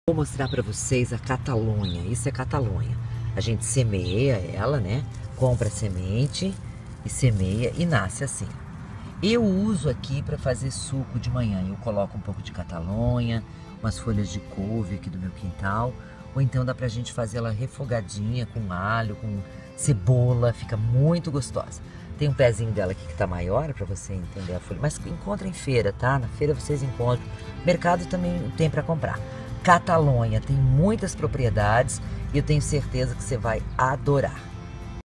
Vou mostrar para vocês a catalonha. Isso é catalonha. A gente semeia ela, né? Compra a semente e semeia e nasce assim. Eu uso aqui para fazer suco de manhã. Eu coloco um pouco de catalonha, umas folhas de couve aqui do meu quintal. Ou então dá pra gente fazer ela refogadinha com alho, com cebola. Fica muito gostosa. Tem um pezinho dela aqui que tá maior para você entender a folha. Mas encontra em feira, tá? Na feira vocês encontram. Mercado também tem para comprar. Catalonha tem muitas propriedades e eu tenho certeza que você vai adorar.